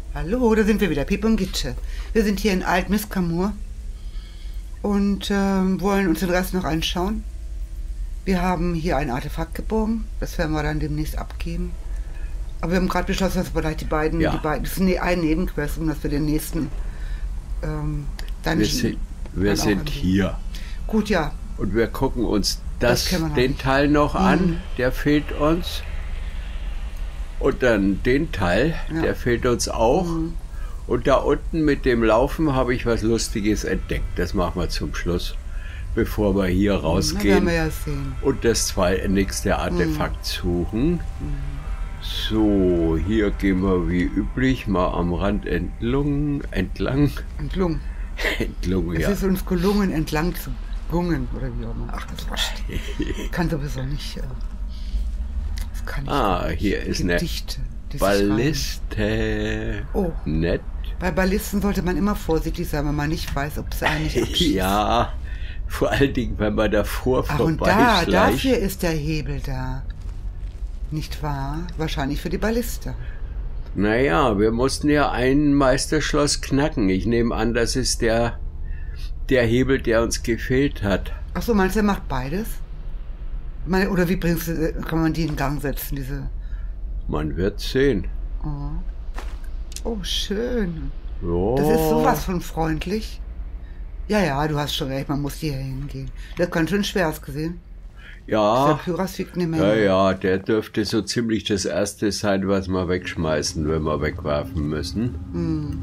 Hallo, da sind wir wieder, Piep und Gitsche. Wir sind hier in Alt-Miskamur und wollen uns den Rest noch anschauen. Wir haben hier ein Artefakt geborgen, das werden wir dann demnächst abgeben. Aber wir haben gerade beschlossen, dass wir vielleicht das ist ein Nebenquest, um dass wir den nächsten Dungeon... Wir sind hier. Gut, ja. Und wir gucken uns den Teil noch an, der fehlt uns. Und dann den Teil, der fehlt uns auch. Und da unten mit dem Laufen habe ich was Lustiges entdeckt. Das machen wir zum Schluss, bevor wir hier rausgehen und das nächste Artefakt suchen. So, hier gehen wir wie üblich mal am Rand entlang. Es ist uns gelungen, entlang zu gungen, oder wie auch immer. Ach, das kann sowieso nicht. Das kann ich nicht. Hier ist Gedichte, eine Balliste. Oh. Nett. Bei Ballisten sollte man immer vorsichtig sein, wenn man nicht weiß, ob es einen nicht abschießt. Ja, vor allen Dingen, wenn man davor vorbeischleicht. Und dafür ist der Hebel da. Nicht wahr? Wahrscheinlich für die Balliste. Naja, wir mussten ja ein Meisterschloss knacken. Ich nehme an, das ist der Hebel, der uns gefehlt hat. Ach so, meinst du, er macht beides? Oder wie kann man die in Gang setzen, diese... Man wird sehen. Oh, schön. Ja. Das ist sowas von freundlich. Ja, du hast schon recht, man muss hierher hingehen. Das kann schon schwer ausgesehen. Ja. Der Pyras wiegt eine Menge. Ja, der dürfte so ziemlich das erste sein, was wir wegschmeißen, wenn wir wegwerfen müssen.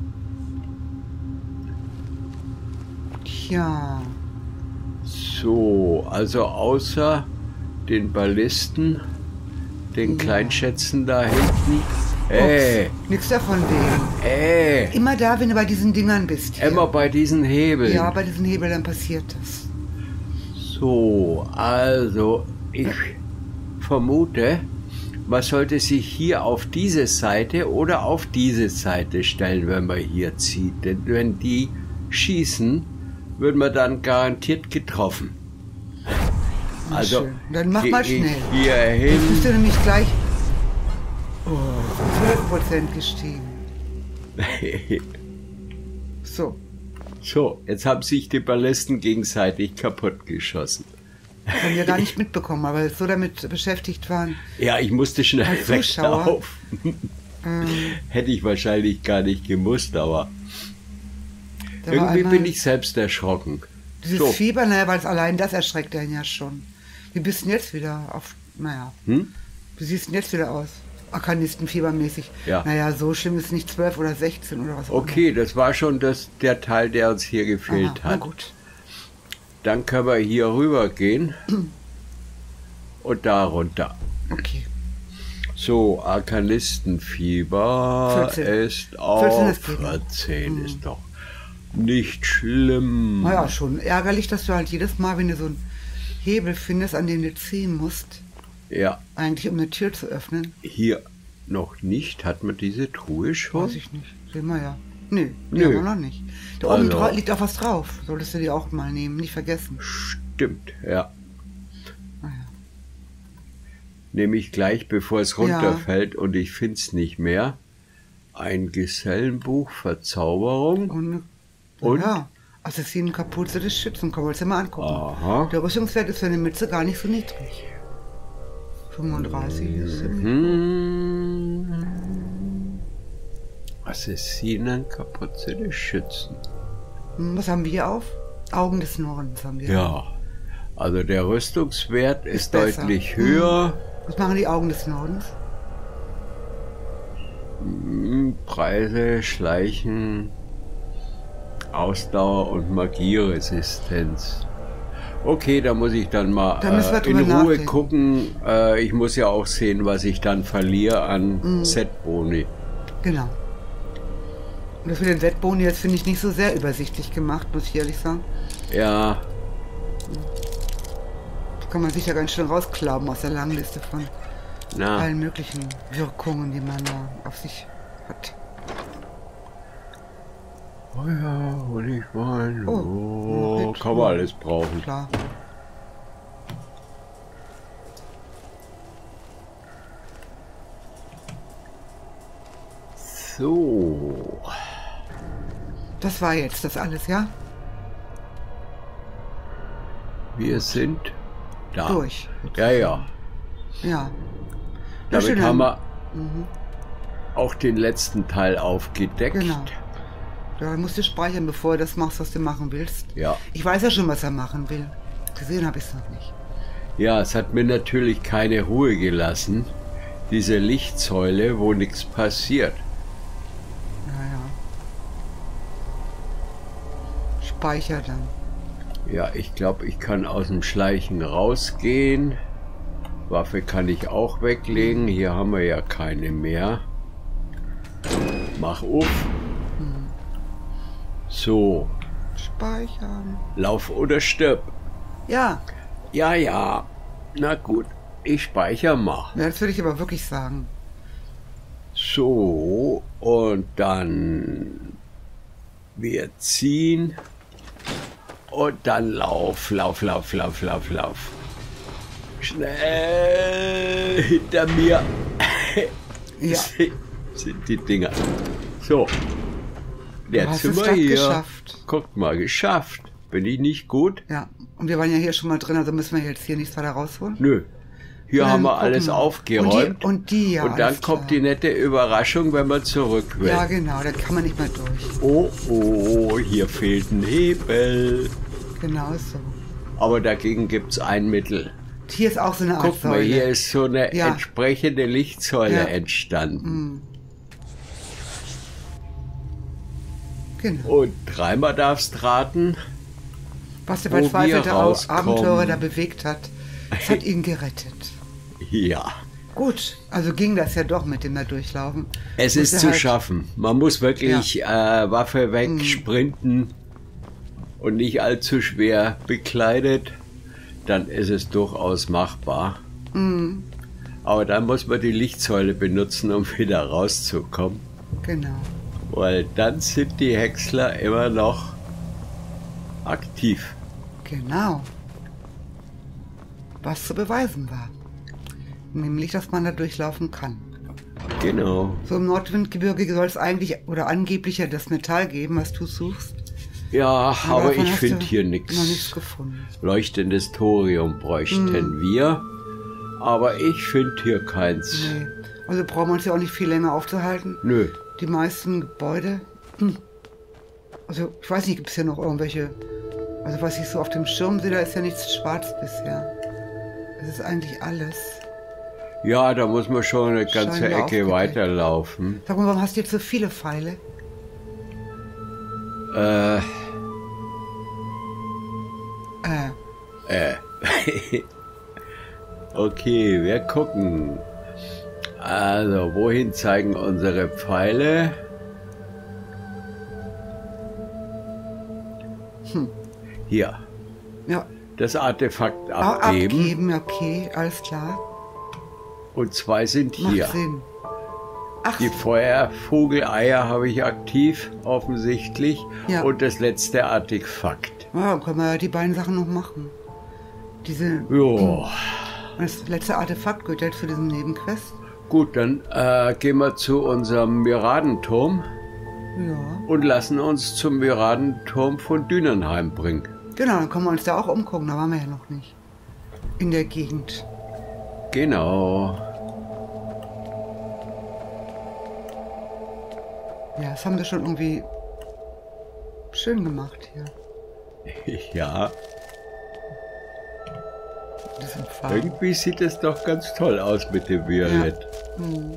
Tja. So, also außer den Ballisten, den Kleinschätzen da hinten. Nix davon wegen. Immer da, wenn du bei diesen Dingern bist. Hier. Immer bei diesen Hebeln. Ja, bei diesen Hebeln, dann passiert das. So, also ich vermute, man sollte sich hier auf diese Seite oder auf diese Seite stellen, wenn man hier zieht. Denn wenn die schießen, wird man dann garantiert getroffen. Also, schön. Dann mach mal schnell. Hier hin. Jetzt bist du nämlich gleich 12% gestiegen. So, jetzt haben sich die Ballisten gegenseitig kaputt geschossen. Das haben wir gar nicht mitbekommen, aber so damit beschäftigt waren. Ja, ich musste schnell weglaufen. Hätte ich wahrscheinlich gar nicht gemusst, aber irgendwie bin ich selbst erschrocken. Dieses Fieber, weil es allein das erschreckt einen ja schon. Wie bist du denn jetzt wieder auf, Wie siehst du denn jetzt wieder aus? Arkanistenfiebermäßig. Ja. Naja, so schlimm ist nicht 12 oder 16 oder was. Okay, das war schon der Teil, der uns hier gefehlt hat. Na gut. Dann können wir hier rüber gehen und da runter. Okay. So, Arkanistenfieber ist auf 14. Ist doch nicht schlimm. Naja, schon ärgerlich, dass du halt jedes Mal, wenn du so einen Hebel findest, an den du ziehen musst, eigentlich um eine Tür zu öffnen. Hier noch nicht. Hat man diese Truhe schon? Weiß ich nicht. Sehen wir ja. Nö, haben wir noch nicht. Da oben liegt auch was drauf. Solltest du die auch mal nehmen, nicht vergessen. Stimmt, ja. Nehme ich gleich, bevor es runterfällt und ich finde es nicht mehr. Ein Gesellenbuch, Verzauberung. Und Assassinenkapuze des Schützen. Können wir uns ja mal angucken. Aha. Der Rüstungswert ist für eine Mütze gar nicht so niedrig. 35 ist Assassinenkapuze des Schützen. Was haben wir hier auf? Augen des Nordens haben wir. Ja, also der Rüstungswert ist deutlich höher. Was machen die Augen des Nordens? Preise, Schleichen, Ausdauer und Magieresistenz. Okay, da muss ich dann mal in Ruhe gucken. Ich muss ja auch sehen, was ich dann verliere an Set-Boni. Genau. Und das mit den Set-Boni jetzt finde ich nicht so sehr übersichtlich gemacht, muss ich ehrlich sagen. Ja. Da kann man sich ja ganz schön rausklauen aus der langen Liste von allen möglichen Wirkungen, die man da auf sich hat. Oh ja, Honigwein. Kann man alles brauchen. Klar. So. Das war jetzt das alles, ja? Wir sind da. Durch. Ja, ja. Ja. Damit haben wir auch den letzten Teil aufgedeckt. Genau. Da musst du speichern, bevor du das machst, was du machen willst. Ja. Ich weiß ja schon, was er machen will. Gesehen habe ich es noch nicht. Ja, es hat mir natürlich keine Ruhe gelassen. Diese Lichtsäule, wo nichts passiert. Naja. Speicher dann. Ja, ich glaube, ich kann aus dem Schleichen rausgehen. Waffe kann ich auch weglegen. Hier haben wir ja keine mehr. Mach auf. So. Speichern. Lauf oder stirb. Ja. Ja, ja. Na gut. Ich speichere mal. Ja, das würde ich aber wirklich sagen. So. Und dann wir ziehen. Und dann lauf, lauf, lauf, lauf, lauf, lauf. Schnell hinter mir. Ja. Sind die Dinger. So. Jetzt sind wir hier. Geschafft. Guck mal, geschafft. Bin ich nicht gut? Ja. Und wir waren ja hier schon mal drin, also müssen wir jetzt hier nichts weiter rausholen? Nö. Hier haben wir alles aufgeräumt. Und die, ja. Und dann kommt die nette Überraschung, wenn man zurück will. Ja, genau, da kann man nicht mehr durch. Oh, oh, hier fehlt ein Hebel. Genau so. Aber dagegen gibt es ein Mittel. Hier ist auch so eine Art Guck mal, Säule. hier ist so eine entsprechende Lichtsäule entstanden. Mhm. Genau. Und dreimal darfst raten, was der verzweifelte Abenteurer da bewegt hat. Es hat ihn gerettet. Ja. Gut, also ging das ja doch mit dem da durchlaufen. Es ist zu schaffen. Man muss wirklich Waffe wegsprinten und nicht allzu schwer bekleidet. Dann ist es durchaus machbar. Mhm. Aber dann muss man die Lichtsäule benutzen, um wieder rauszukommen. Genau. Weil dann sind die Häcksler immer noch aktiv. Genau. Was zu beweisen war. Nämlich, dass man da durchlaufen kann. Genau. So im Nordwindgebirge soll es eigentlich oder angeblich ja das Metall geben, was du suchst. Ja, aber ich finde hier nichts. Noch nichts gefunden. Leuchtendes Thorium bräuchten wir. Aber ich finde hier keins. Nee. Also brauchen wir uns ja auch nicht viel länger aufzuhalten. Nö. Die meisten Gebäude. Also ich weiß nicht, gibt es hier noch irgendwelche. Also was ich so auf dem Schirm sehe, da ist ja nichts schwarz bisher. Das ist eigentlich alles. Ja, da muss man schon eine ganze Ecke weiterlaufen. Sag mal, warum hast du jetzt so viele Pfeile? Okay, wir gucken. Also, wohin zeigen unsere Pfeile? Hier. Ja. Das Artefakt abgeben. Abgeben, okay, alles klar. Und 2 sind hier. Macht Sinn. Ach, Die Feuervogeleier habe ich aktiv, offensichtlich. Ja. Und das letzte Artefakt. ja, können wir ja die beiden Sachen noch machen. Diese. Jo. Das letzte Artefakt gehört jetzt zu diesem Nebenquest. Gut, dann gehen wir zu unserem Miradenturm Ja. und lassen uns zum Miradenturm von Dünenheim bringen. Genau, dann können wir uns da auch umgucken, da waren wir ja noch nicht. In der Gegend. Genau. Ja, das haben wir schon irgendwie schön gemacht hier. Ja, Diesen Farben. irgendwie sieht es doch ganz toll aus mit dem Violett. Ja. Hm.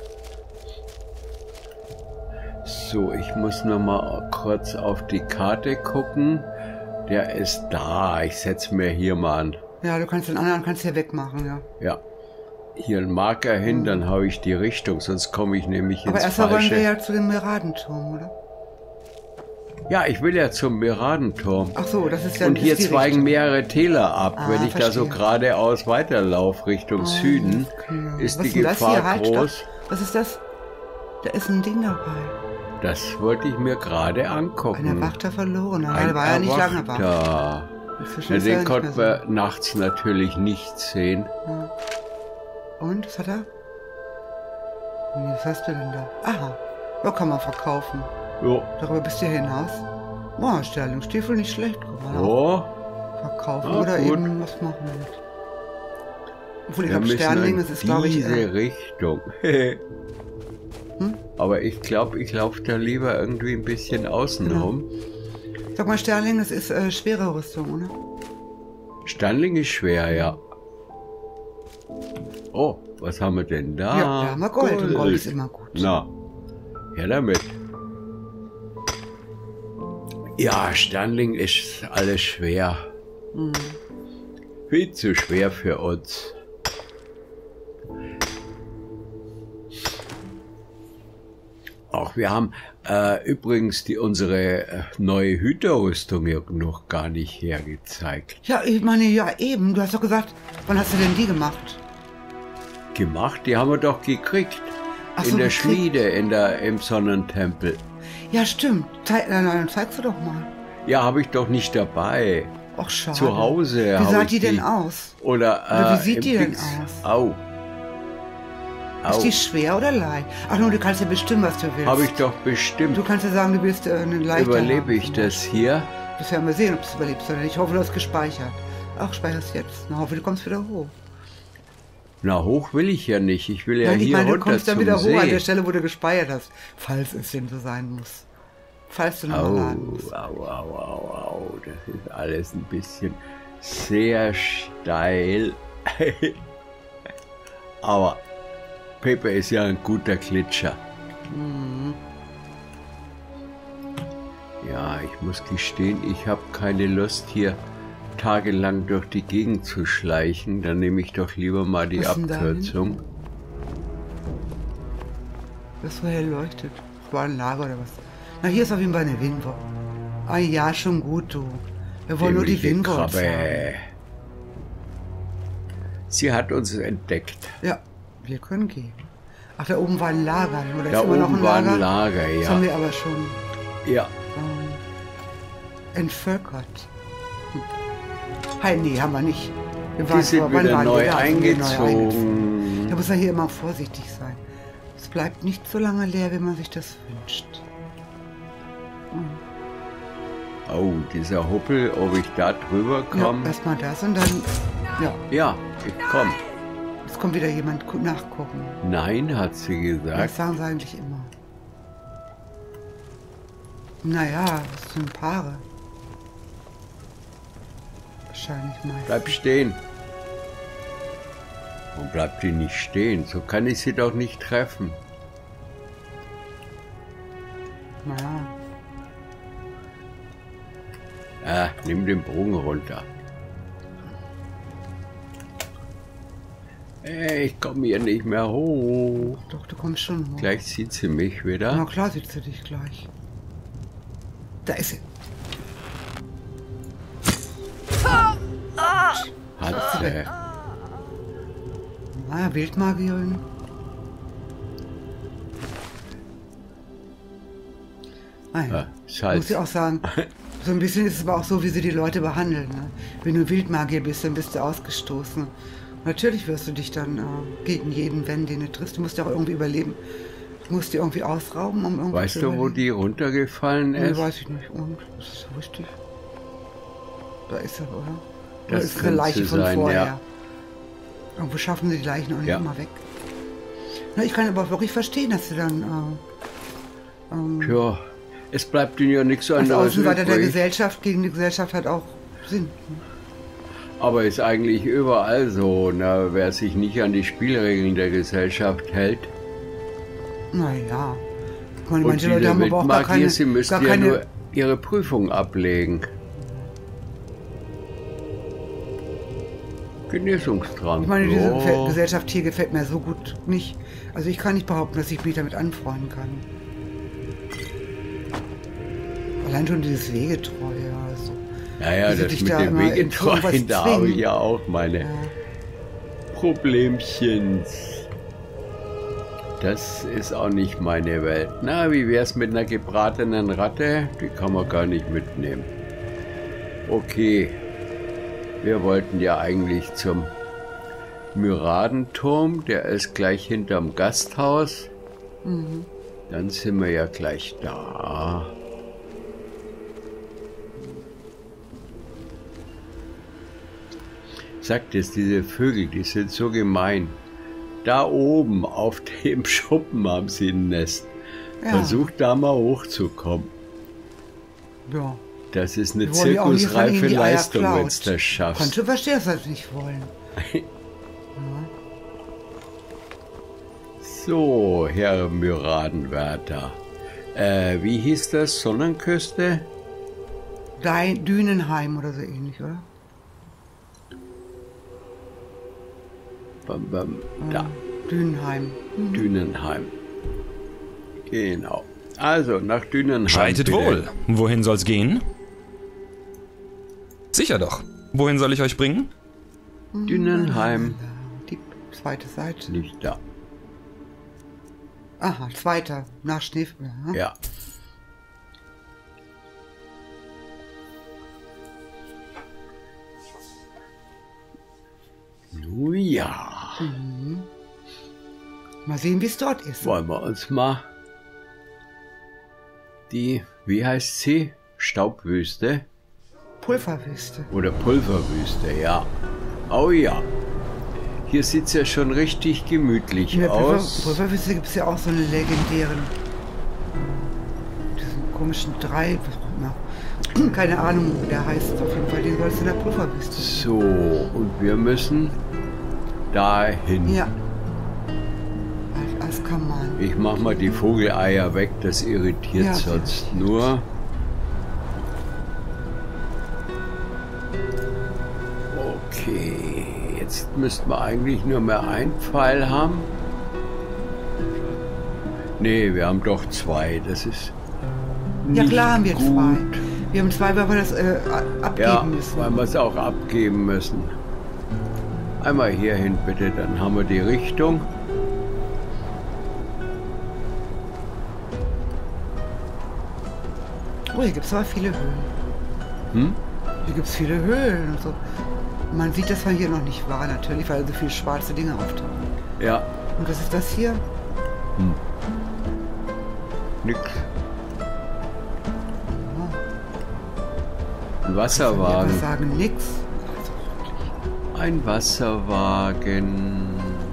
So, ich muss noch mal kurz auf die Karte gucken. Der ist da. Ich setze mir hier mal an. Ja, du kannst den anderen hier wegmachen, ja. Ja. Hier einen Marker hin, dann habe ich die Richtung, sonst komme ich nämlich Aber ins erstmal wollen Falsche. wir ja zu dem Miradenturm, oder? Ja, ich will ja zum Miradenturm. Ach so, das ist ja Und hier ist die zweigen Richtung. mehrere Täler ab. Ah, Wenn ich da so verstehe. geradeaus weiterlaufe Richtung Süden, Okay. ist Was die denn das Gefahr hier? Halt, groß. stopp. Was ist das? Da ist ein Ding dabei. Das wollte ich mir gerade angucken. Ein Erwachter verloren. Ein Der war ja nicht lange wach. Erwachter. Inzwischen Ja, ist er den nicht konnten mehr wir nachts natürlich nicht sehen. so. Und, was hat er? Nee, was hast du denn da? Aha. Ja, kann man verkaufen. Ja. Darüber bist du hinaus. Boah, Sterlingstiefel nicht schlecht. Kann man Oh. verkaufen Ah, oder gut. eben was machen mit. Obwohl, ich Wir glaube, müssen Sterling, in das ist, glaube ich, diese Richtung. Aber ich glaube, ich laufe da lieber irgendwie ein bisschen außen Genau. rum. sag mal, Sterling, das ist schwere Rüstung, oder? Standling ist schwer, ja. Oh, was haben wir denn da? Ja, da haben wir Gold. Und Gold ist immer gut. Na, her damit. Ja, Standling ist alles schwer. Viel zu schwer für uns. Auch wir haben übrigens unsere neue Hüterrüstung noch gar nicht hergezeigt. Ja, ich meine, ja eben. Du hast doch gesagt, wann hast du denn die gemacht? Gemacht, die haben wir doch gekriegt. Ach In so, der gekriegt. Schmiede, im Sonnentempel. Ja, stimmt. Dann zeigst du doch mal. Ja, habe ich doch nicht dabei. Ach, schade. Zu Hause Wie habe sah ich die denn aus? Oder wie sieht im die denn Dings. aus? Au. Ist die schwer oder leicht? Ach nur, du kannst ja bestimmen, was du willst. Habe ich doch bestimmt. Du kannst ja sagen, du willst eine leichte Überlebe haben. ich das hier? Das werden wir sehen, ob du es überlebst oder nicht. Ich hoffe, du hast gespeichert. Ach, speicherst jetzt. Ich hoffe, du kommst wieder hoch. Na, hoch will ich ja nicht. Ich will ja Nein, ich hier meine, du runter kommst dann zum wieder hoch an der See. Stelle, wo du gespeichert hast. Falls es denn so sein muss. Falls du nochmal Au, laden musst. au. Das ist alles ein bisschen sehr steil. Aber Pepe ist ja ein guter Klitscher. Ja, ich muss gestehen, ich habe keine Lust hier tagelang durch die Gegend zu schleichen. Dann nehme ich doch lieber mal die Was ist denn da Abkürzung. Das so hell leuchtet. War ein Lager oder was? Na, hier ist auf jeden Fall eine Winwo. Ah ja, schon gut, du. Wir wollen nur die Dämliche Winwo Krabbe. haben. Sie hat uns entdeckt. Ja, wir können gehen. Ach, da oben war ein Lager. Oder Da ist immer noch oben ein war Lager? ein Lager, Das ja. haben wir aber schon Ja, entvölkert. Hey, nee, haben wir nicht. Wir die sind wann wieder waren neu wir da? Sind wir neu eingezogen. Da muss er hier immer vorsichtig sein. Es bleibt nicht so lange leer, wie man sich das wünscht. Oh, dieser Huppel, ob ich da drüber Ja, komme? erstmal das und dann. Ja, Ja, ich komme. jetzt kommt wieder jemand nachgucken. Nein, hat sie Das gesagt. sagen sie eigentlich immer. Naja, das sind Paare. Wahrscheinlich meist. Bleib stehen. Warum bleibt die nicht stehen? So kann ich sie doch nicht treffen. Naja. Ah, nimm den Bogen runter. Ich komme hier nicht mehr hoch. Doch, du kommst schon hoch. Gleich sieht sie mich Na wieder. klar, sieht sie dich gleich. Da ist sie. Hat sie. Naja, Wildmagierin. Naja, Ja, Salz. muss ich auch sagen, so ein bisschen ist es aber auch so, wie sie die Leute behandeln. Ne? Wenn du Wildmagier bist, dann bist du ausgestoßen. Natürlich wirst du dich dann gegen jeden wenden, den du triffst. Du musst ja auch irgendwie überleben. Du musst die irgendwie ausrauben, um irgendwie Weißt zu du, wo überleben. die runtergefallen Nee, ist? weiß ich nicht. Und? Ist das so richtig? Da ist er, oder? Das Oder ist es eine könnte Leiche von sein, vorher? ja. Irgendwo schaffen sie die Leichen auch nicht Ja. immer weg. Na, ich kann aber wirklich verstehen, dass sie dann Tja, es bleibt ihnen ja nichts als anderes Außenseiter der übrig. Gesellschaft gegen die Gesellschaft hat auch Sinn. Aber ist eigentlich überall so, na, wer sich nicht an die Spielregeln der Gesellschaft hält. Naja. Ich meine, Und manche Leute haben aber auch gar Wildmagier, keine... sie müssten gar ja keine nur ihre Prüfung ablegen. Genesungstrank. ich meine, diese ja. Gesellschaft hier gefällt mir so gut nicht. Also ich kann nicht behaupten, dass ich mich damit anfreunden kann. Allein schon dieses Wegetreue. Also. Naja, wie sie das dich mit da dem immer in Wegetreuen, irgendwas da habe ich zwingen. ja auch meine Problemchens. Das ist auch nicht meine Welt. Na, wie wär's mit einer gebratenen Ratte? Die kann man gar nicht mitnehmen. Okay, wir wollten ja eigentlich zum Myradenturm, der ist gleich hinterm Gasthaus. Dann sind wir ja gleich da. Sagt es, diese Vögel, die sind so gemein. Da oben auf dem Schuppen haben sie ein Nest. Ja. Versucht da mal hochzukommen. Ja. Das ist eine zirkusreife Leistung, wenn es das schafft. Kannst du verstehen, dass sie nicht wollen. Ja. So, Herr Myradenwärter. Wie hieß das? Sonnenküste? Dünenheim oder so ähnlich, oder? Da. Dünenheim. Mhm. Dünenheim. Genau. Also, nach Dünenheim. Schreitet bitte. Wohl. Wohin soll's gehen? Sicher doch. Wohin soll ich euch bringen? Dünenheim. Die zweite Seite. Nicht da. Aha, zweiter. Nach Schnee. Ja. Nun ja. Mhm. Mal sehen, wie es dort ist. Wollen wir uns mal die, wie heißt sie? Staubwüste? Pulverwüste. Oder Pulverwüste, ja. Oh ja. Hier sieht es ja schon richtig gemütlich aus. Pulverwüste gibt es ja auch so einen legendären, diesen komischen keine Ahnung, wie der heißt. Auf jeden Fall, den soll es in der Pulverwüste. So, und wir müssen dahin. Ja. Als kann man. Ich mach mal die Vogeleier weg, das irritiert ja, sonst nur. Okay, jetzt müssten wir eigentlich nur mehr einen Pfeil haben. Nee, wir haben doch zwei, das ist nicht ja klar haben wir gut. Zwei. Wir haben zwei, weil wir das abgeben müssen. Ja, weil wir es auch abgeben müssen. Einmal hierhin bitte, dann haben wir die Richtung. Oh, hier gibt es aber viele Höhlen. Hm? Hier gibt es viele Höhlen und so. Man sieht, dass man hier noch nicht war, natürlich, weil so viele schwarze Dinge auftauchen. Ja. Und was ist das hier? Hm. Nix. Ein Wasserwagen. Ich sagen nix. Ein Wasserwagen.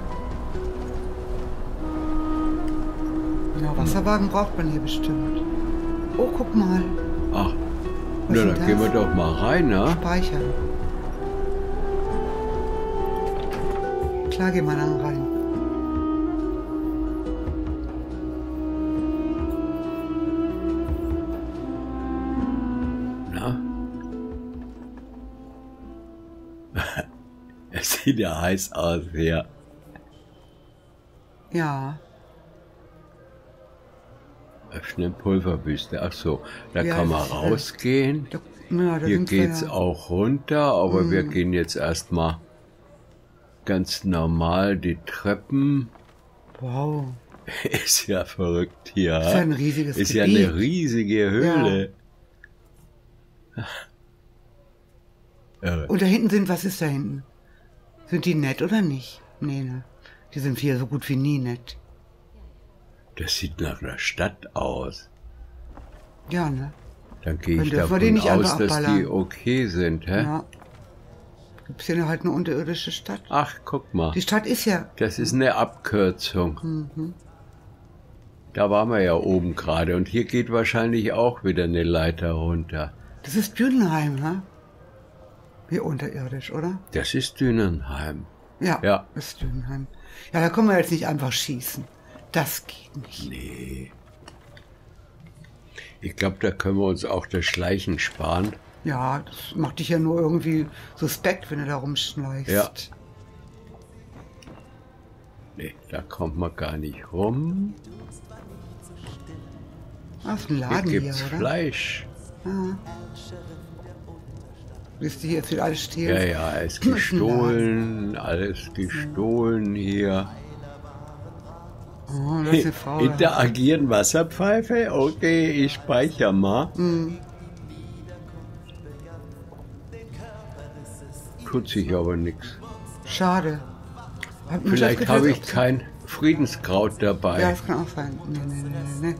Ja, Wasserwagen braucht man hier bestimmt. Oh, guck mal. Ach, na, dann gehen wir doch mal rein, ne? Speichern. Klar, gehen wir dann rein. Na? Es sieht ja heiß aus hier. Ja. Öffnen Pulverwüste. Ach so, da ja, kann man rausgehen. Hier geht's auch runter, aber wir gehen jetzt erstmal ganz normal die Treppen. Wow. Ist ja verrückt hier. Ist ja ein riesiges Ist Gebiet. Ja eine riesige Höhle. Ja. Und da hinten was ist da hinten? Sind die nett oder nicht? Nee, ne? Die sind hier so gut wie nie nett. Das sieht nach einer Stadt aus. Ja, ne? Dann gehe ich davon aus, dass die okay sind, hä? Ja. Gibt es hier halt eine unterirdische Stadt? Ach, guck mal. Die Stadt ist ja... Das ist eine Abkürzung. Mhm. Da waren wir ja oben gerade. Und hier geht wahrscheinlich auch wieder eine Leiter runter. Das ist Dünenheim, ne? Hier unterirdisch, oder? Das ist Dünenheim. Ja, das ist Dünenheim. Ja, da können wir jetzt nicht einfach schießen. Das geht nicht. Nee. Ich glaube, da können wir uns auch das Schleichen sparen. Ja, das macht dich ja nur irgendwie suspekt, wenn du da rumschleichst. Ja. Nee, da kommt man gar nicht rum. Das ist ein Laden hier, gibt's oder? Fleisch. Ja. Willst du hier jetzt wieder alles stehlen? Ja, ja, ist gestohlen, alles gestohlen hier. Oh, das ist eine Frau. Interagieren Wasserpfeife? Okay, ich speichere mal. Tut sich aber nichts. Schade. Vielleicht habe ich kein Friedenskraut dabei. Ja, das kann auch sein. Nee.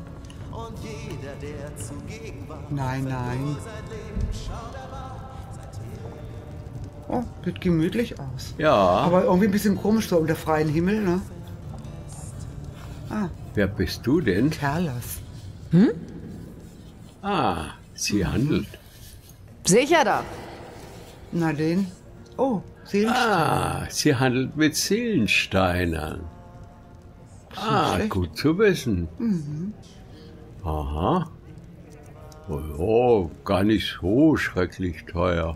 Nein. Oh, sieht gemütlich aus. Ja. Aber irgendwie ein bisschen komisch so unter freiem Himmel, ne? Wer bist du denn? Kerlas. Sie handelt. Sicher doch. Na den. Oh, Seelenstein. Sie handelt mit Seelensteinern. Gut zu wissen. Aha. Oh, gar nicht so schrecklich teuer.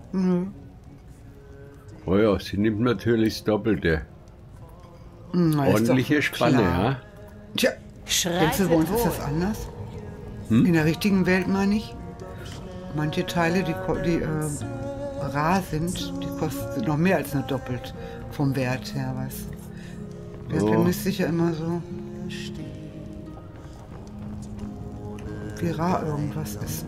Oh ja, sie nimmt natürlich das Doppelte. Ordentliche Spanne, ja? Tja, denkst du, bei uns ist das anders? In der richtigen Welt meine ich. Manche Teile, die rar sind, die kosten noch mehr als nur doppelt vom Wert her, was? Der bemisst sich ja immer so, wie rar irgendwas ist.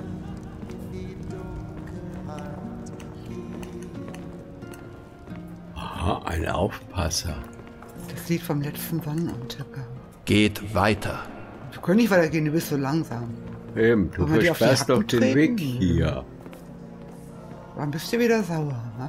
Aha, ein Aufpasser. Das Lied vom letzten Sonnenuntergang. Geht weiter. Wir können nicht weitergehen, du bist so langsam. Eben, du Wollen wir die auf die versperrst doch Hacken den treten? Weg hier. Dann bist du wieder sauer, ne?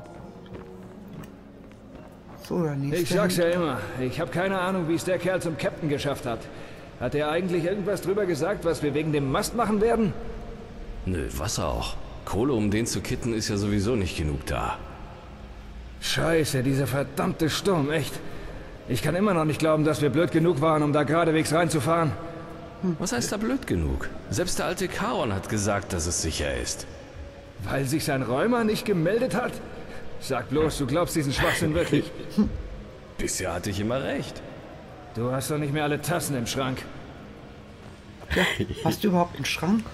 So, oder nicht? Ich sag's ja immer, ich habe keine Ahnung, wie es der Kerl zum Captain geschafft hat. Hat er eigentlich irgendwas drüber gesagt, was wir wegen dem Mast machen werden? Nö, was auch. Kohle, um den zu kitten, ist ja sowieso nicht genug da. Scheiße, dieser verdammte Sturm, echt. Ich kann immer noch nicht glauben, dass wir blöd genug waren, um da geradewegs reinzufahren. Was heißt da blöd genug? Selbst der alte Charon hat gesagt, dass es sicher ist. Weil sich sein Räumer nicht gemeldet hat? Sag bloß, du glaubst diesen Schwachsinn wirklich. Bisher hatte ich immer recht. Du hast doch nicht mehr alle Tassen im Schrank. Ja, hast du überhaupt einen Schrank?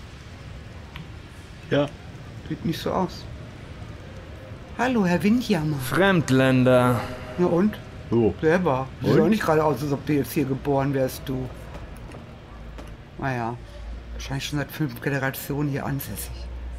Ja. Sieht nicht so aus. Hallo, Herr Windjammer. Fremdländer. Na und? So. Selber. Sieht auch nicht gerade aus, als ob du jetzt hier geboren wärst, du. Naja, wahrscheinlich schon seit 5 Generationen hier ansässig.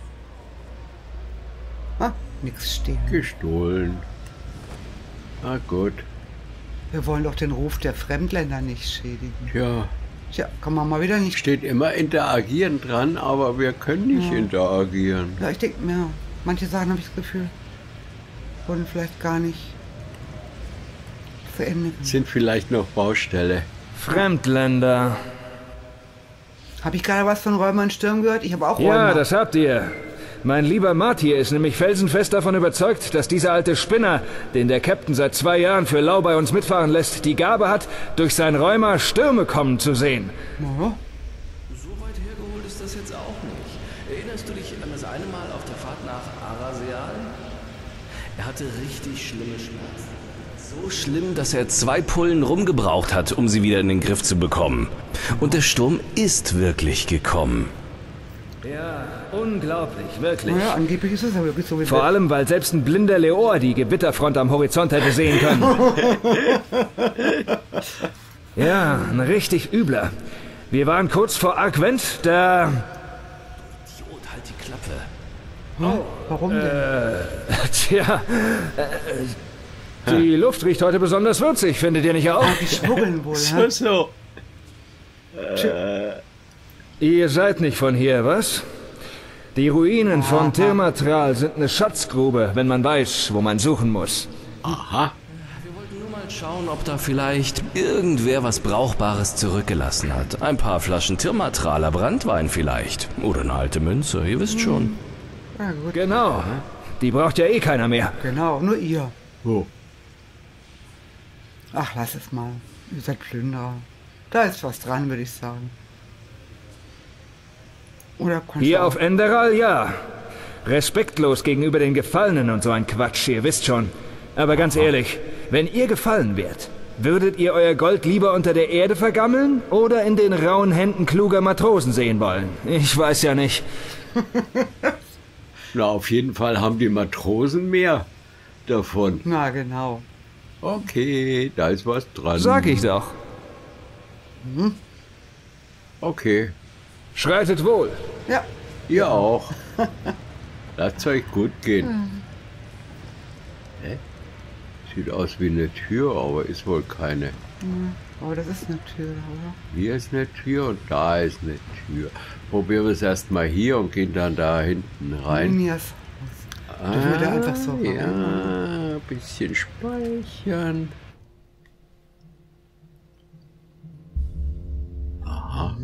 Nix stehen. Gestohlen. Gut. Wir wollen doch den Ruf der Fremdländer nicht schädigen. Tja, Tja, kann man mal wieder nicht. steht immer interagieren dran, aber wir können nicht interagieren. Ja, ich denke mir, manche Sachen habe ich das Gefühl, wurden vielleicht gar nicht verändert. Sind vielleicht noch Baustelle. Fremdländer. Habe ich gerade was von Räumer und Sturm gehört? Ich habe auch Ja, Räumer. das habt ihr. Mein lieber Martyr ist nämlich felsenfest davon überzeugt, dass dieser alte Spinner, den der Captain seit 2 Jahren für lau bei uns mitfahren lässt, die Gabe hat, durch sein Räumer Stürme kommen zu sehen. Ja. So weit hergeholt ist das jetzt auch nicht. Erinnerst du dich an das eine Mal auf der Fahrt nach Arasial? Er hatte richtig schlimme Schmerzen. So schlimm, dass er 2 Pullen rumgebraucht hat, um sie wieder in den Griff zu bekommen. Und der Sturm ist wirklich gekommen. Ja, unglaublich, wirklich. Naja, angeblich ist es ja wirklich so wie Vor allem, weil selbst ein blinder Leor die Gewitterfront am Horizont hätte sehen können. Ja, ein richtig übler. Wir waren kurz vor Arquent, da... Idiot, halt die Klappe. Warum denn? Tja, die Luft riecht heute besonders würzig, findet ihr nicht auch? Die schmuggeln wohl, ja? So. Ihr seid nicht von hier, was? Die Ruinen von Tirmatral sind eine Schatzgrube, wenn man weiß, wo man suchen muss. Aha. Wir wollten nur mal schauen, ob da vielleicht irgendwer was Brauchbares zurückgelassen hat. Ein paar Flaschen Tirmatraler Brandwein vielleicht. Oder eine alte Münze, ihr wisst schon. Ja, gut. Genau. Die braucht ja eh keiner mehr. Genau, nur ihr. So. Ach, lass es mal. Ihr seid Plünderer. Da ist was dran, würde ich sagen. Oder kannst Hier du auch- auf Enderal, ja. Respektlos gegenüber den Gefallenen und so ein Quatsch, ihr wisst schon. Aber ganz ehrlich, wenn ihr gefallen wärt, würdet ihr euer Gold lieber unter der Erde vergammeln oder in den rauen Händen kluger Matrosen sehen wollen? Ich weiß ja nicht. Na, auf jeden Fall haben die Matrosen mehr davon. Na, genau. Okay, da ist was dran. Sag ich doch. Okay, Schreitet wohl. Ja, ihr auch. Lasst euch gut gehen. Hä? Sieht aus wie eine Tür, aber ist wohl keine. Ja, aber das ist eine Tür, oder? Hier ist eine Tür und da ist eine Tür. Probieren wir es erstmal hier und gehen dann da hinten rein. Nias Haus. Da würde einfach so rein. Ja, ein bisschen speichern. Aha.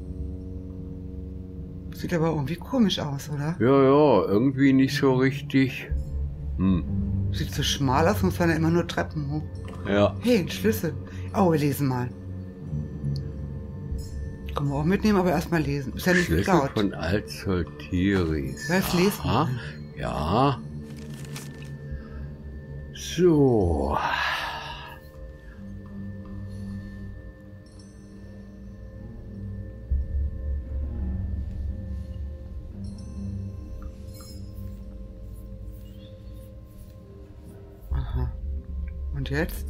Sieht aber irgendwie komisch aus, oder? Ja, irgendwie nicht so richtig. Sieht so schmal aus, muss man ja immer nur Treppen hoch. Ja. Hey, ein Schlüssel. Oh, wir lesen mal. Können wir auch mitnehmen, aber erstmal lesen. Ist ja nicht Schlüssel laut. von Alt-Soltiris. Was lesen? Aha. Ja. So. Aha. Und jetzt?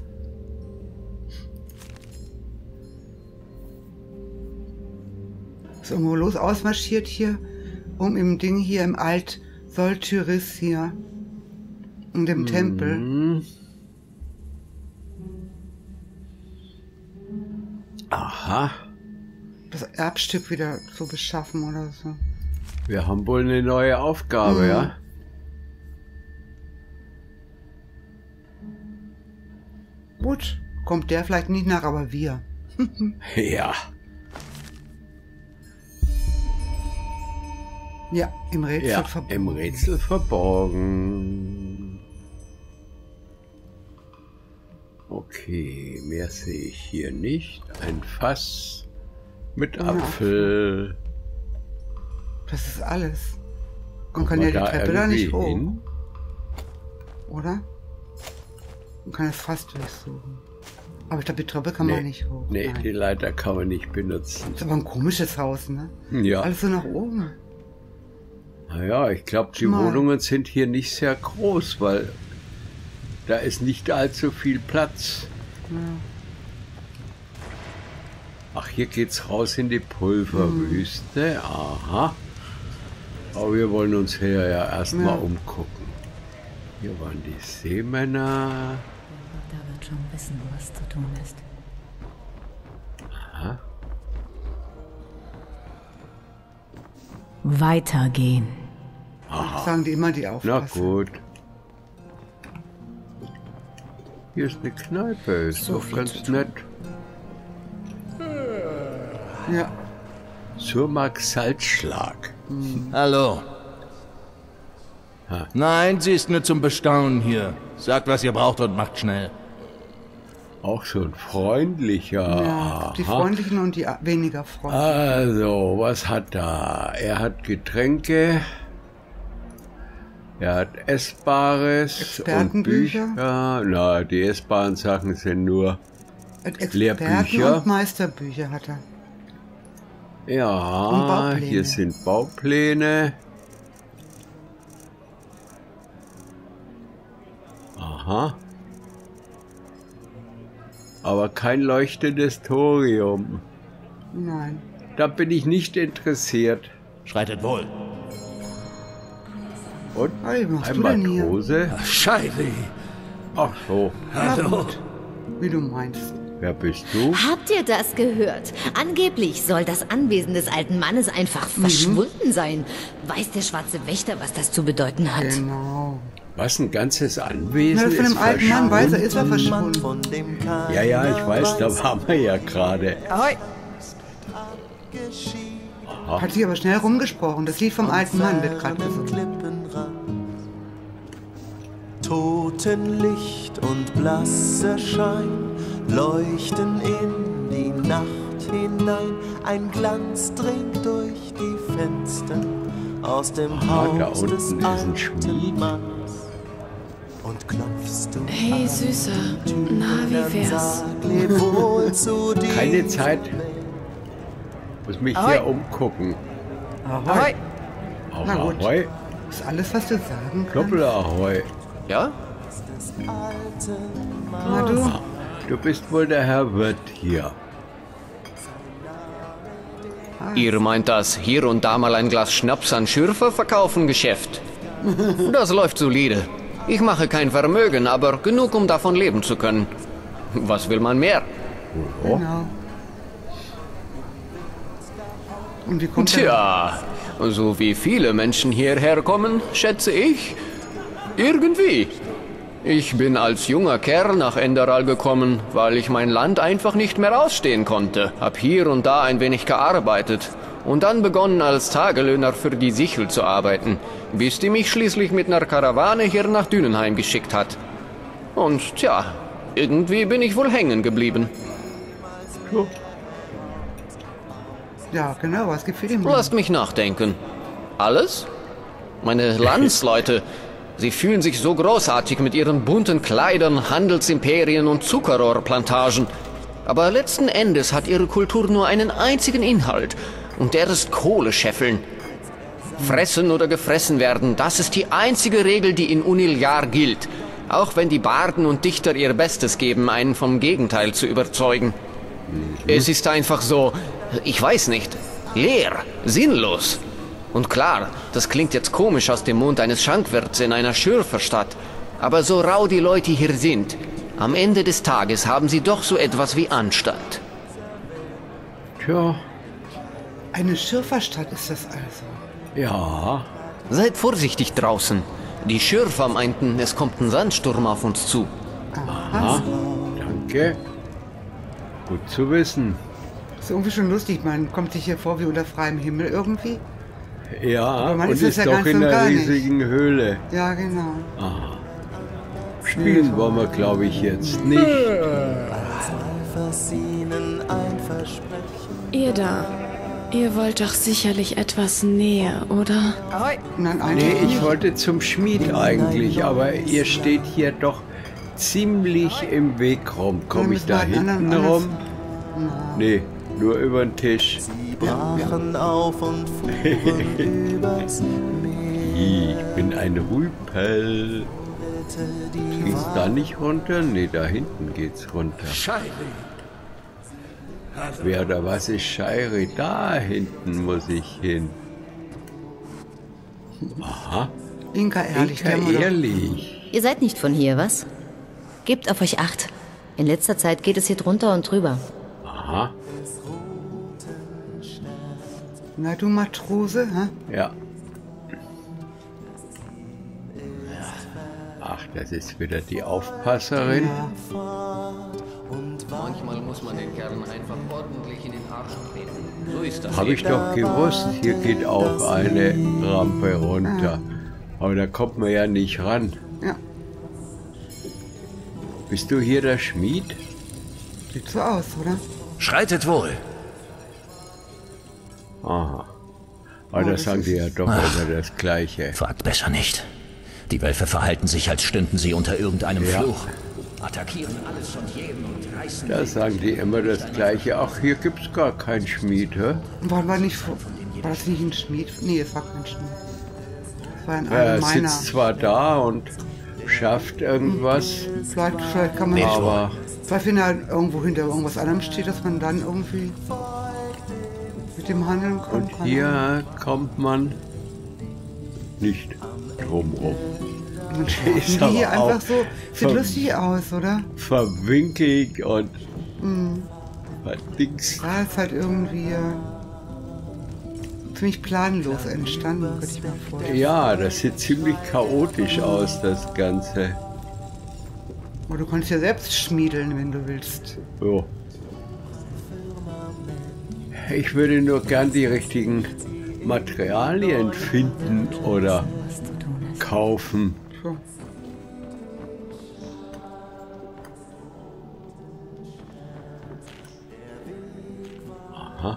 Ist irgendwo los ausmarschiert hier, um im Ding hier im Alt-Soltiris hier, in dem Tempel. Aha. Das Erbstück wieder zu beschaffen oder so. Wir haben wohl eine neue Aufgabe, ja? Gut, kommt der vielleicht nicht nach, aber wir. Ja. Ja, im Rätsel Ja, verborgen. im Rätsel verborgen. Okay, mehr sehe ich hier nicht. Ein Fass mit Apfel. Das ist alles. Man Kommt kann man ja die da Treppe da nicht irgendwie hoch, hin? oder? Man kann es fast durchsuchen. Aber ich glaube, die Treppe kann man nicht hoch. Nee, Nein. die Leiter kann man nicht benutzen. Ist aber ein komisches Haus, ne? Ja. Alles so nach oben. Naja, ich glaube, die Schmal. Wohnungen sind hier nicht sehr groß, weil da ist nicht allzu viel Platz. Ja. Ach, hier geht's raus in die Pulverwüste. Aha. Aber wir wollen uns hier ja erstmal umgucken. Hier waren die Seemänner. Da wird schon wissen, was zu tun ist. Aha. Weitergehen. Sagen die immer, die Na aufpassen. gut. Hier ist eine Kneipe, ist So doch viel ganz zu tun. nett. Ja. Surmak Salzschlag. Hallo. Nein, sie ist nur zum Bestaunen hier. Sagt, was ihr braucht und macht schnell. Auch so ein freundlicher. Ja, die Aha. freundlichen und die weniger freundlichen. Also, was hat er? Er hat Getränke. Er hat Essbares Expertenbücher? und Bücher. Na, die essbaren Sachen sind nur Experten- Lehrbücher. und Meisterbücher hat er. Und Ja, Baupläne. hier sind Baupläne. Aha. Aber kein leuchtendes Thorium. Nein. Da bin ich nicht interessiert. Schreitet wohl. Und Hey, was machst ein du denn hier? Matrose. Scheiße. Ach so, Na gut, wie du meinst. wer bist du? Habt ihr das gehört? Angeblich soll das Anwesen des alten Mannes einfach verschwunden sein. Weiß der schwarze Wächter, was das zu bedeuten hat? Genau. Was, ein ganzes Na, Anwesen das von ist dem alten Mann weiß er, ist er verschwunden? verschwunden. Ja, ja, ich weiß, da waren wir ja gerade. Ahoi! Hat sich aber schnell rumgesprochen. Das Lied vom alten Mann wird gerade gesungen. Klippenrand. Totenlicht und blasser Schein leuchten in die Nacht hinein. Ein Glanz dringt durch die Fenster aus dem da Haus unten des ist ein Schmied. alten Manns. Und klopfst du Hey, Süßer. Na, wie wär's? sag, leb wohl zu dir. Keine Zeit. Muss mich Ahoi. hier umgucken. Ahoi! Na gut. Ahoi, Ist alles, was du sagen kannst? Doppel-Ahoi. Ja? Na du? Du bist wohl der Herr Wirt hier. Ihr meint das hier und da mal ein Glas Schnaps an Schürfer verkaufen Geschäft? Das läuft solide. Ich mache kein Vermögen, aber genug, um davon leben zu können. Was will man mehr? Oh. Genau. Und wie kommt Tja, so wie viele Menschen hierher kommen, schätze ich, irgendwie. Ich bin als junger Kerl nach Enderal gekommen, weil ich mein Land einfach nicht mehr ausstehen konnte. Hab hier und da ein wenig gearbeitet und dann begonnen als Tagelöhner für die Sichel zu arbeiten, bis die mich schließlich mit einer Karawane hier nach Dünenheim geschickt hat. Und tja, irgendwie bin ich wohl hängen geblieben. Ja, genau, was gefiel ihm? Lasst mich nachdenken. Alles? Meine Landsleute, sie fühlen sich so großartig mit ihren bunten Kleidern, Handelsimperien und Zuckerrohrplantagen. Aber letzten Endes hat ihre Kultur nur einen einzigen Inhalt. Und der ist Kohle scheffeln. Fressen oder gefressen werden, das ist die einzige Regel, die in Uniljar gilt. Auch wenn die Barden und Dichter ihr Bestes geben, einen vom Gegenteil zu überzeugen. Es ist einfach so, ich weiß nicht, leer, sinnlos. Und klar, das klingt jetzt komisch aus dem Mund eines Schankwirts in einer Schürferstadt. Aber so rau die Leute hier sind, am Ende des Tages haben sie doch so etwas wie Anstand. Tja. Eine Schürferstadt ist das also? Ja. Seid vorsichtig draußen. Die Schürfer meinten, es kommt ein Sandsturm auf uns zu. Aha. Danke. Gut zu wissen. Das ist irgendwie schon lustig, man kommt sich hier vor wie unter freiem Himmel irgendwie. Ja, aber man und ist ja doch in einer riesigen Höhle. Ja, genau. Aha. Spielen wollen wir, glaube ich, jetzt nicht. Ihr da, ihr wollt doch sicherlich etwas näher, oder? Nein, nee, ich wollte zum Schmied eigentlich, aber ihr steht hier doch ziemlich im Weg rum. Komme ich da hinten rum? Nee, nur über den Tisch. Auf und übers Meer. Ich bin ein Rüpel. Geht's da nicht runter? Nee, da hinten geht's runter. Scheiri. Wer oder was ist Scheiri? Da hinten muss ich hin. Aha. Inka Ehrlich. Inka Ehrlich. Ihr seid nicht von hier, was? Gebt auf euch Acht. In letzter Zeit geht es hier drunter und drüber. Aha. Na du Matrose, hä? Ja. Ach, das ist wieder die Aufpasserin. Ja. Manchmal muss man den Kerlen einfach ordentlich in den Arsch treten. So ist das. Habe ich doch gewusst, hier geht auch eine Rampe runter. Aber da kommt man ja nicht ran. Ja. Bist du hier der Schmied? Sieht so aus, oder? Schreitet wohl. Aha. Aber das sagen die ja doch immer das Gleiche. Fragt besser nicht. Die Wölfe verhalten sich, als stünden sie unter irgendeinem Fluch. Attackieren alles und jeden und reißen. Da sagen die immer das Gleiche. Ach, hier gibt's gar keinen Schmied, hä? War das nicht ein Schmied? Nee, es war kein Schmied. Es war ein allgemeiner. Er sitzt zwar da und schafft irgendwas. Vielleicht kann man aber vielleicht, wenn er irgendwo hinter irgendwas anderem steht, dass man dann irgendwie mit dem handeln kann. Und hier kommt man nicht drumrum. Die hier einfach so, sieht lustig aus, oder? Verwinkelt und verdingst. Ja, ist halt irgendwie ziemlich planlos entstanden, könnte ich mir vorstellen. Ja, das sieht ziemlich chaotisch aus, das Ganze. Aber du kannst ja selbst schmiedeln, wenn du willst. Jo. Ich würde nur gern die richtigen Materialien finden oder kaufen. So. Aha.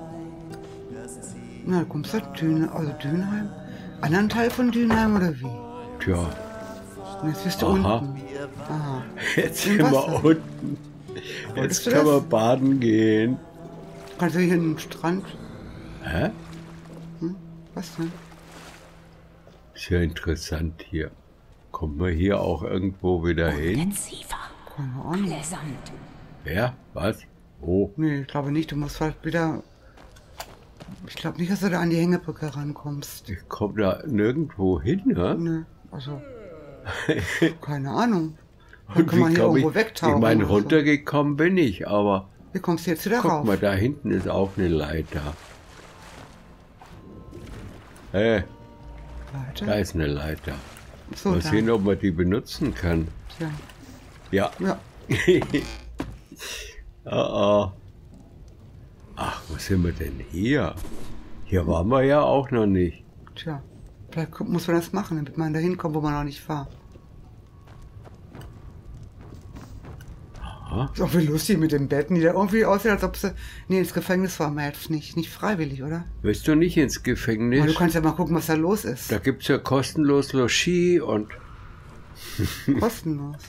Na, du kommst halt Dünenheim? Anderen Teil von Dünenheim oder wie? Tja. Und jetzt bist du unten. Aha. Jetzt sind wir unten. Jetzt können wir baden gehen. Kannst du hier in den Strand? Hä? Was denn? Ist ja interessant hier. Kommt man hier auch irgendwo wieder hin? Keine Ahnung. Wer? Was? Oh. Nee, ich glaube nicht. Du musst halt wieder... Ich glaube nicht, dass du da an die Hängebrücke rankommst. Ich komme da nirgendwo hin, ne? Nee, also... Keine Ahnung. Dann kann man hier irgendwo wegtauchen. Ich meine, runtergekommen bin ich, aber... Wie kommst du jetzt wieder rauf? rauf? Guck mal, da hinten ist auch eine Leiter. Hey, da ist eine Leiter. So, mal sehen, ob man die benutzen kann. Tja. Ja. Oh. Ach, wo sind wir denn hier? Hier waren wir ja auch noch nicht. Tja, vielleicht muss man das machen, damit man da hinkommt, wo man noch nicht war. Aha. Ist auch wie lustig mit den Betten, die da irgendwie aussehen, als ob sie... Nee, ins Gefängnis fahren wir jetzt nicht freiwillig, oder? Willst du nicht ins Gefängnis? Aber du kannst ja mal gucken, was da los ist. Da gibt's ja kostenlos Logis und... Kostenlos?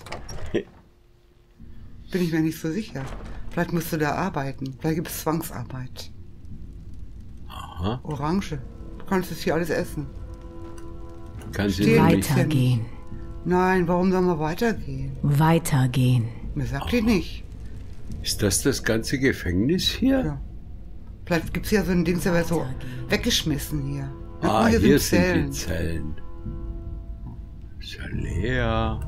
Bin ich mir nicht so sicher. Vielleicht musst du da arbeiten. Vielleicht gibt es Zwangsarbeit. Aha. Orange. Du kannst es hier alles essen. Kannst du weitergehen? Nein, warum sollen wir weitergehen? Weitergehen. Mir sagt die nicht. Ist das ganze Gefängnis hier? Ja. Vielleicht gibt es ja so ein Ding, der wäre so weggeschmissen hier. Hier sind die Zellen. Ist ja leer.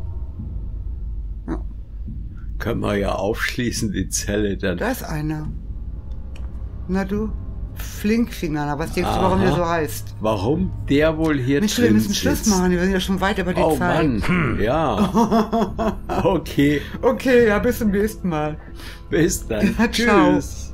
Ja. Können wir ja aufschließen, die Zelle dann. Da ist einer. Na du, Flinkfinger, was denkst du, warum der so heißt? Warum der wohl hier Mensch, drin wir müssen sitzt? Schluss machen, wir sind ja schon weit über die Zeit. Oh Mann, ja. Okay. Okay, ja, bis zum nächsten Mal. Bis dann. Ja, ciao. Tschüss.